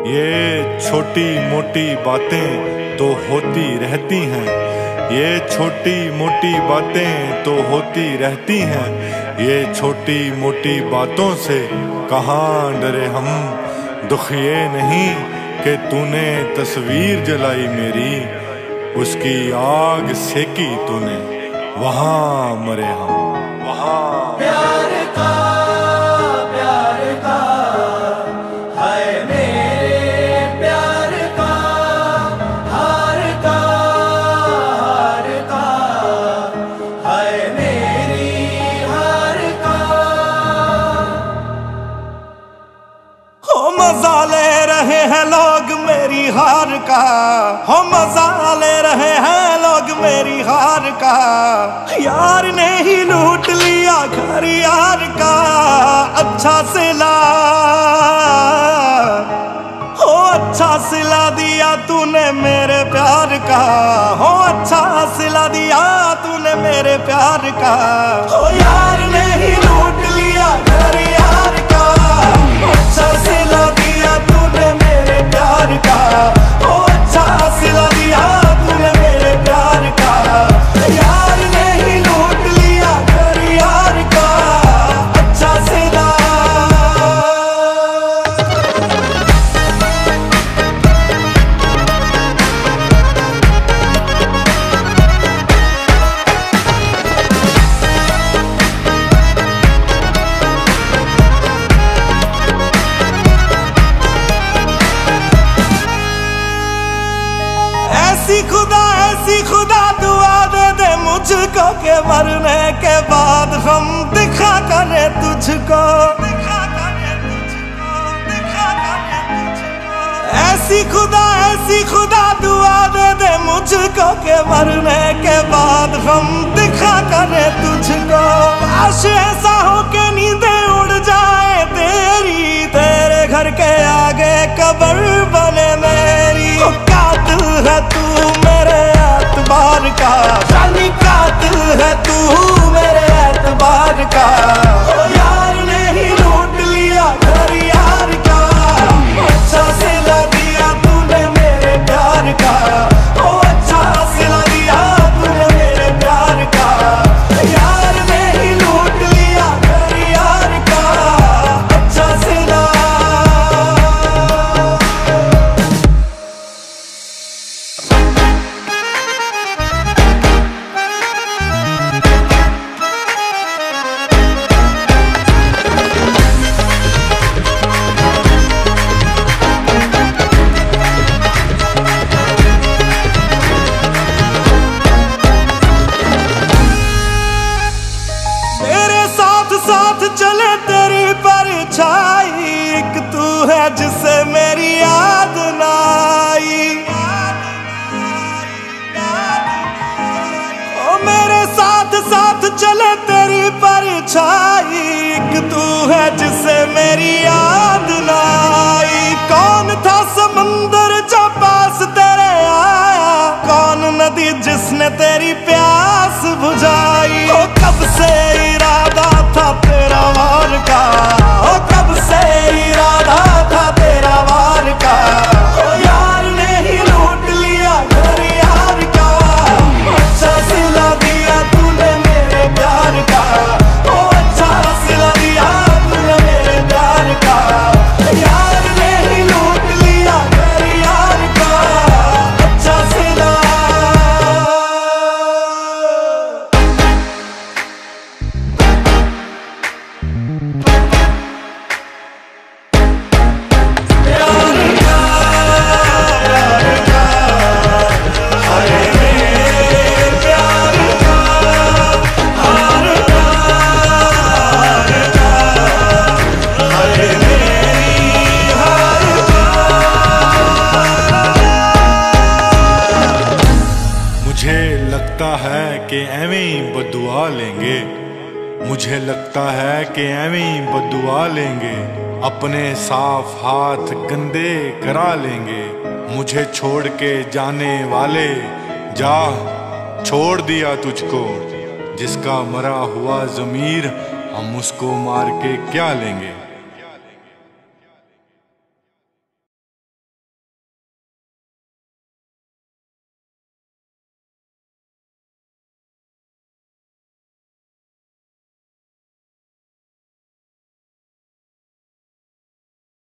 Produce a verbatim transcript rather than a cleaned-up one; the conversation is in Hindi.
ये छोटी मोटी बातें तो होती रहती हैं, ये छोटी मोटी बातें तो होती रहती हैं। ये छोटी मोटी बातों से कहाँ डरे हम, दुख ये नहीं कि तूने तस्वीर जलाई मेरी, उसकी आग सेकी तूने, वहाँ मरे हम, वहाँ। प्यार का प्यार का है मेरे प्यार का, हार का हार का है मेरी हार का। हो मजा ले रहे हैं लोग मेरी हार का, हो मजा ले रहे हैं लोग मेरी हार का। यार ने ही लूट लिया घर यार का, अच्छा सिला हो अच्छा सिला दिया तूने मेरे प्यार का, हो अच्छा सिला दिया तूने मेरे प्यार का। हो यार ने ही लूट लिया घर यार का, अच्छा सिला दिया तूने मेरे प्यार का, हो अच्छा सिला दिया तूने मेरे प्यार का। यार ने ही लूट लिया घर यार का, अच्छा सिला। ऐसी खुदा ऐसी खुदा दुआ दे दे मुझको के मरने के बाद हम दिखा करे तुझको, दिखा करे तुझको, दिखा करे तुझको। ऐसी खुदा ऐसी खुदा दुआ दे दे मुझको के मरने के बाद हम दिखा करे तुझको। काश ऐसा हो के नींदें उड़ जाए तेरी, तेरे घर के आगे कब्र बने मेरी। ओ कातिल है तू मेरे एतबार का, जानी कातिल है तू मेरे एतबार का। ओ यार ने ही लूट लिया घर यार का, अच्छा सिला दिया तूने मेरे प्यार का, ओ अच्छा सिला दिया तूने मेरे प्यार का। यार ने ही लूट लिया घर यार का, अच्छा सिला। मेरे साथ साथ चले तेरी परछाई, एक तू है जिसे मेरी याद ना आई। ओ मेरे साथ साथ चले तेरी परछाई, एक तू है जिसे मेरी याद ना आई। कौन था समंदर जो पास तेरे आया, कौन नदी जिसने तेरी प्यास बुझाई। ओ कब से इरादा था तेरा वार का, ओ कब से इरादा था तेरा वार का। ओ यार ने ही लूट लिया घर यार का, अच्छा सिला दिया तूने मेरे प्यार का, ओ अच्छा सिला दिया तूने मेरे प्यार का। यार ने ही लूट लिया घर यार का, अच्छा सिला। मुझे लगता है कि एवें ही बदुआ लेंगे, मुझे लगता है कि एवें ही बदुआ लेंगे, अपने साफ हाथ गंदे करा लेंगे। मुझे छोड़ के जाने वाले जा, छोड़ दिया तुझको, जिसका मरा हुआ ज़मीर हम उसको मार के क्या लेंगे।